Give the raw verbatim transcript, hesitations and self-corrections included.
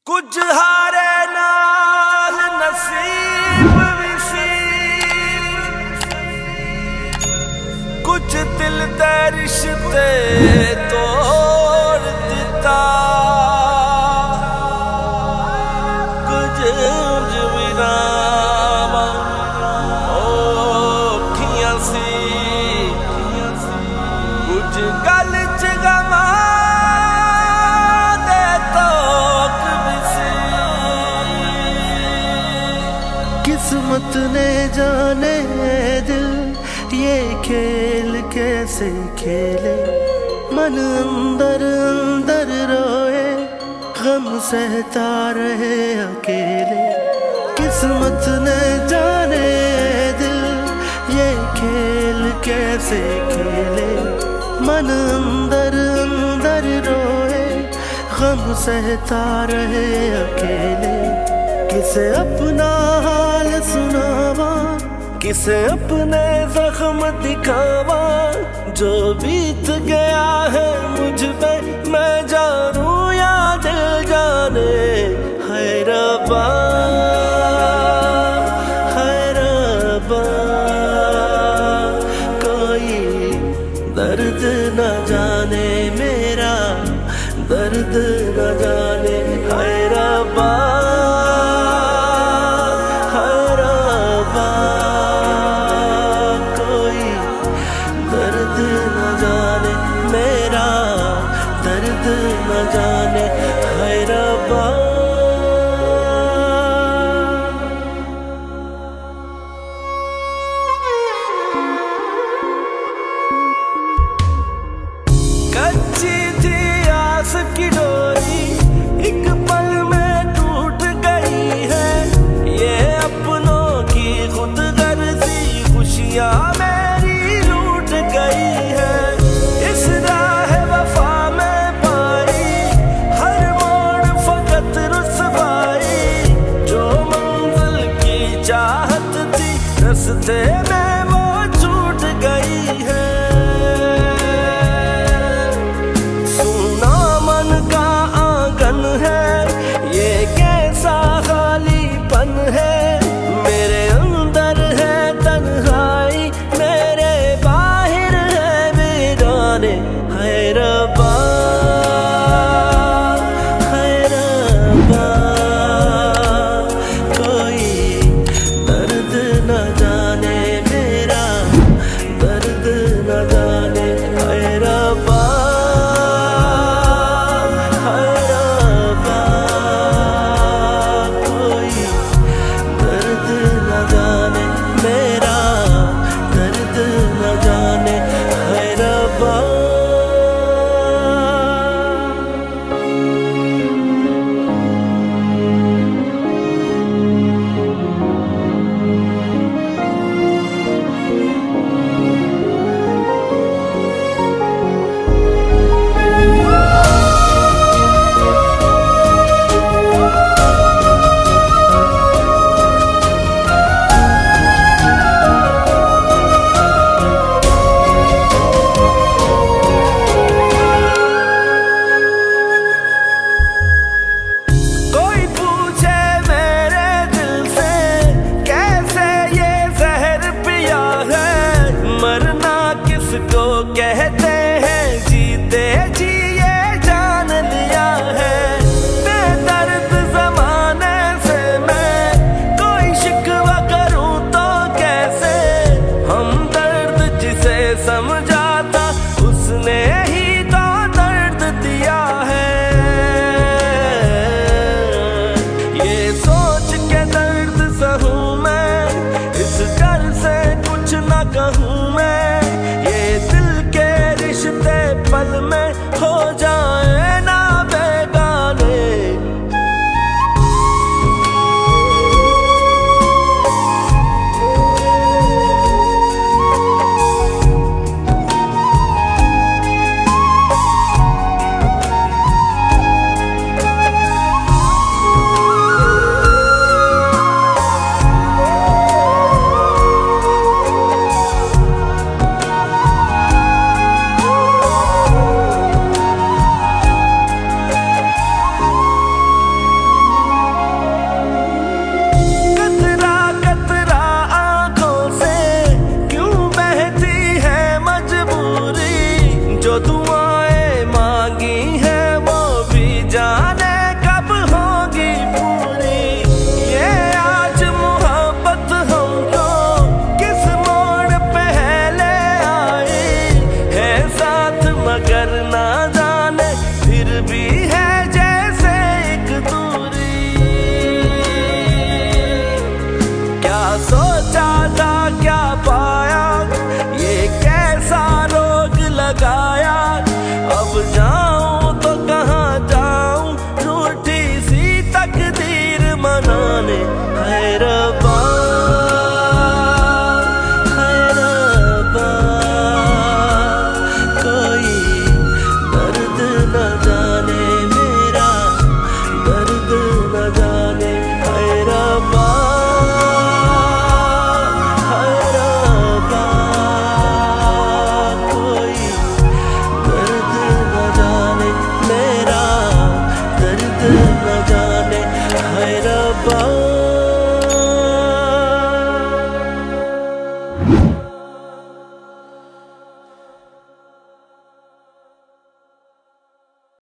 कुछ हारे नाल नसीब भी सी, कुछ दिल दे रिश्ते तोड़ दिता, कुछ जमीनां औखियां सी, कुछ गल च गमा किस्मत ने जाने दिल ये खेल कैसे खेले, मन अंदर अंदर रोए गम सहता रहे अकेले। किस्मत ने जाने दिल ये खेल कैसे खेले, मन अंदर अंदर रोए गम सहता रहे अकेले। किसे अपना हाल सुनावा, किसे अपने जख्म दिखावा, जो बीत गया है मुझ पे मैं जानू